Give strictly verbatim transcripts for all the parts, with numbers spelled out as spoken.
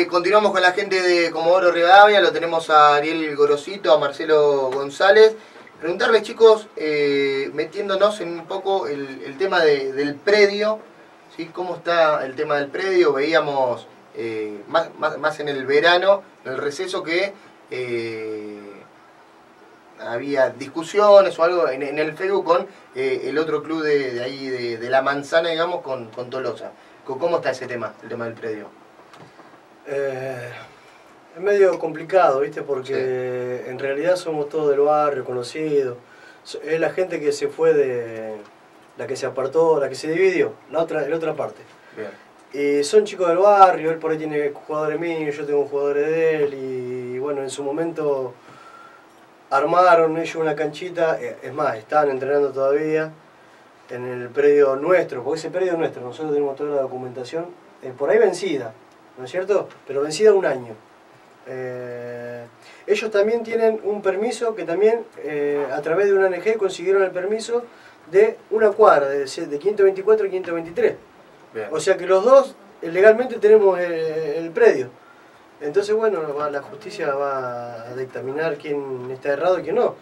continuamos con la gente de Comodoro Rivadavia, lo tenemos a Ariel Gorosito, a Marcelo González. Preguntarles, chicos, eh, metiéndonos en un poco el, el tema de, del predio, ¿sí? ¿Cómo está el tema del predio? Veíamos eh, más, más, más en el verano, en el receso, que eh, había discusiones o algo en, en el Facebook con eh, el otro club de, de ahí, de, de La Manzana, digamos, con, con Tolosa. ¿Cómo está ese tema, el tema del predio? Eh, es medio complicado, ¿viste? Porque sí, en realidad somos todos del barrio, conocidos. Es la gente que se fue de... la que se apartó, la que se dividió, la otra, la otra parte. Bien. Y son chicos del barrio, él por ahí tiene jugadores míos, yo tengo jugadores de él, y bueno, en su momento armaron ellos una canchita, es más, están entrenando todavía en el predio nuestro, porque ese predio es nuestro, nosotros tenemos toda la documentación, eh, por ahí vencida, ¿no es cierto? Pero vencida un año. Eh, ellos también tienen un permiso que también eh, a través de una O N G consiguieron el permiso de una cuadra, de, de quinientos veinticuatro y quinientos veintitrés. Bien. O sea que los dos legalmente tenemos el, el predio. Entonces, bueno, la justicia va a dictaminar quién está errado y quién no.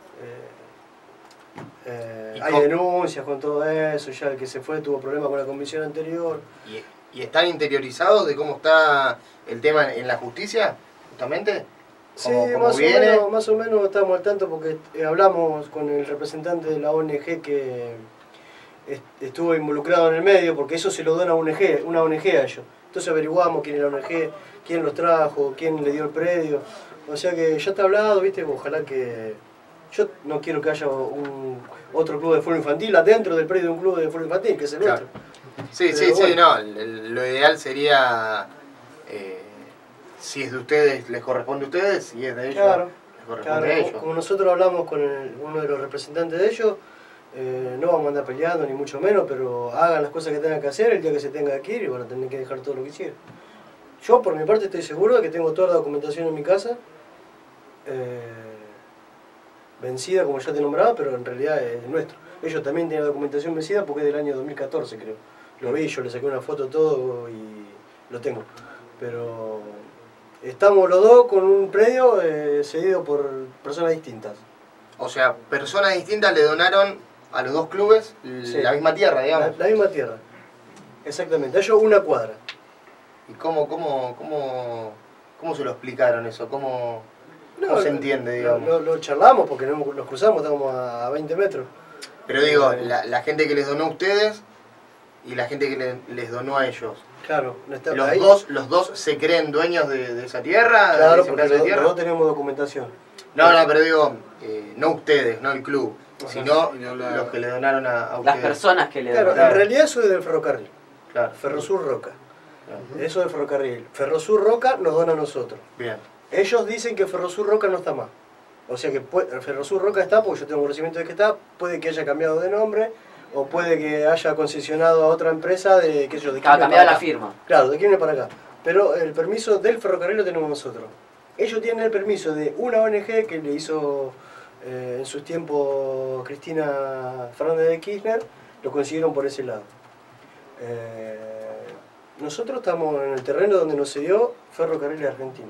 Eh, eh, hay denuncias con todo eso, ya el que se fue tuvo problemas con la comisión anterior. ¿Y, y están interiorizados de cómo está el tema en la justicia, justamente? Sí, más o, menos, más o menos estamos al tanto porque hablamos con el representante de la O N G que estuvo involucrado en el medio, porque eso se lo dona una O N G, una O N G a ellos. Entonces averiguamos quién es la O N G, quién los trajo, quién le dio el predio. O sea que ya está hablado, ¿viste? Ojalá que... Yo no quiero que haya un otro club de fútbol infantil adentro del predio de un club de fútbol infantil, que es el nuestro. Claro. Sí, Pero sí, bueno. sí, no. El, lo ideal sería... Eh, si es de ustedes, les corresponde a ustedes, si es de ellos, claro, les corresponde claro. a ellos. Como nosotros hablamos con el, uno de los representantes de ellos, eh, no vamos a andar peleando, ni mucho menos, pero hagan las cosas que tengan que hacer el día que se tenga que ir y van a tener que dejar todo lo que hicieron. Yo, por mi parte, estoy seguro de que tengo toda la documentación en mi casa, eh, vencida, como ya te nombraba, pero en realidad es nuestro. Ellos también tienen la documentación vencida porque es del año dos mil catorce, creo. Lo vi, yo le saqué una foto, todo, y lo tengo. Pero estamos los dos con un predio eh, cedido por personas distintas. O sea, personas distintas le donaron a los dos clubes sí, la misma tierra, digamos. La, la misma tierra, exactamente. Ellos una cuadra. ¿Y cómo, cómo, cómo, cómo se lo explicaron eso? ¿Cómo, no, cómo se entiende, digamos? Lo, lo charlamos porque no, nos cruzamos, estamos a veinte metros. Pero digo, eh, la, la gente que les donó a ustedes y la gente que le, les donó a ellos. Claro, no está los, ahí. Dos, ¿Los dos se creen dueños de, de esa tierra? Claro, de porque los, los dos tenemos documentación. No, no, pero digo, eh, no ustedes, no el club, o sea, sino no la... los que le donaron a, a ustedes. Las personas que le claro, donaron. En realidad eso es del ferrocarril. Claro. Ferrosur Roca. Claro. Eso es del ferrocarril. Ferrosur Roca nos dona a nosotros. Bien. Ellos dicen que Ferrosur Roca no está más. O sea que puede, Ferrosur Roca está, porque yo tengo conocimiento de que está, puede que haya cambiado de nombre, o puede que haya concesionado a otra empresa de que yo de ha cambiado la firma. Claro, de quién para acá. Pero el permiso del ferrocarril lo tenemos nosotros. Ellos tienen el permiso de una O N G que le hizo eh, en sus tiempos Cristina Fernández de Kirchner, lo consiguieron por ese lado. Eh, nosotros estamos en el terreno donde nos cedió Ferrocarril Argentino.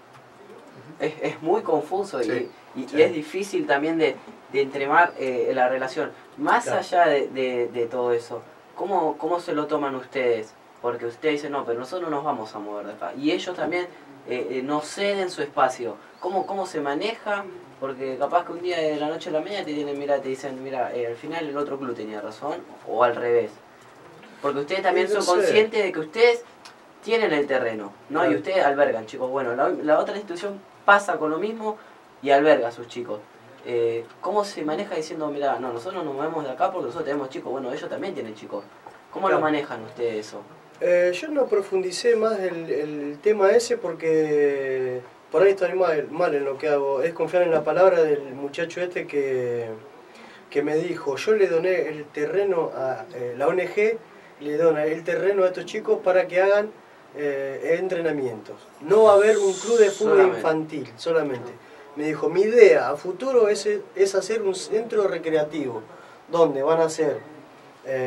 Es, es muy confuso sí, y, y, sí. y es difícil también de, de entremar eh, la relación. Más claro. allá de, de, de todo eso, ¿cómo, ¿cómo se lo toman ustedes? Porque ustedes dicen, no, pero nosotros nos vamos a mover de acá. Y ellos también eh, eh, no ceden su espacio. ¿Cómo, ¿Cómo se maneja? Porque capaz que un día de la noche a la mañana te, tienen, mira, te dicen, mira, eh, al final el otro club tenía razón, o al revés. Porque ustedes también no son sé. conscientes de que ustedes tienen el terreno, ¿no? Claro. Y ustedes albergan, chicos. Bueno, la, la otra institución pasa con lo mismo y alberga a sus chicos. Eh, ¿Cómo se maneja diciendo, mira, no, nosotros nos movemos de acá porque nosotros tenemos chicos? Bueno, ellos también tienen chicos. ¿Cómo claro. lo manejan ustedes eso? Eh, yo no profundicé más el, el tema ese porque por ahí estoy mal, mal en lo que hago. Es confiar en la palabra del muchacho este que, que me dijo, yo le doné el terreno a eh, la O N G, le dona el terreno a estos chicos para que hagan eh, entrenamientos. No va a haber un club de fútbol solamente. infantil, solamente. Me dijo, mi idea a futuro es, es hacer un centro recreativo, donde van a hacer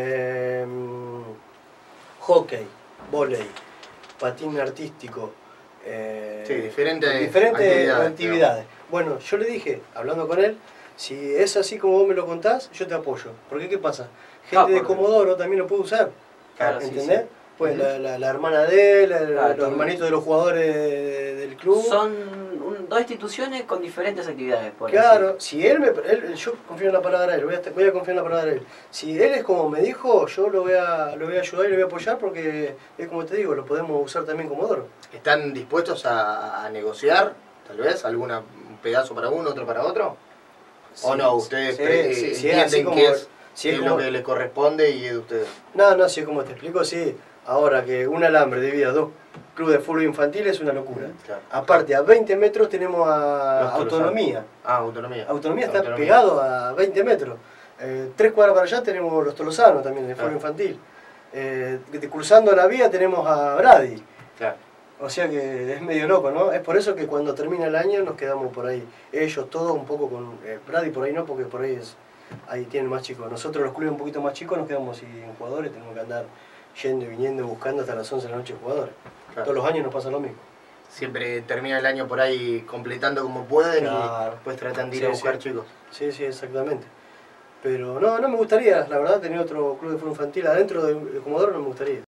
eh, hockey, vóley, patín artístico, eh, Sí, diferentes diferentes actividades, actividades. Bueno, yo le dije, hablando con él, si es así como vos me lo contás, yo te apoyo. Porque ¿qué pasa? Gente Ah, de porque- Comodoro también lo puede usar. Claro, sí, ¿Entendés? sí. Pues Ujú. la, la- la hermana de él, el- Claro, los todo- hermanitos de los jugadores de- del club. Son un- dos instituciones con diferentes actividades, por Claro, si él me. Él, yo confío en la palabra de él, voy a, voy a confiar en la palabra de él. Si él es como me dijo, yo lo voy a, lo voy a ayudar y lo voy a apoyar porque es como te digo, lo podemos usar también como Comodoro. ¿Están dispuestos a, a negociar, tal vez, alguna un pedazo para uno, otro para otro? ¿O Sí, no? ¿Ustedes sí, pre- sí, eh, sí, es así entienden como- que es, si que es es como- lo que les corresponde y es de ustedes? No, no, sí, como te explico, sí. Ahora que un alambre divida dos clubes de fútbol infantil es una locura. Claro. Aparte, a veinte metros tenemos a Los Autonomía. Ah, autonomía. Autonomía está pegado a veinte metros. Eh, tres cuadras para allá tenemos los Tolosanos también, de fútbol Claro. infantil. Eh, de- cruzando la vía tenemos a Brady. Claro. O sea que es medio loco, ¿no? Es por eso que cuando termina el año nos quedamos por ahí. Ellos todos un poco con... Eh, Brady por ahí no, porque por ahí es ahí tienen más chicos. Nosotros los clubes un poquito más chicos nos quedamos sin jugadores, tenemos que andar yendo y viniendo buscando hasta las once de la noche jugadores. Claro. Todos los años nos pasa lo mismo. Siempre termina el año por ahí completando como pueden Claro. y después tratan de ir a Sí, buscar sí. chicos. Sí, sí, exactamente. Pero no, no me gustaría, la verdad, tener otro club de fútbol infantil adentro de, de Comodoro no me gustaría.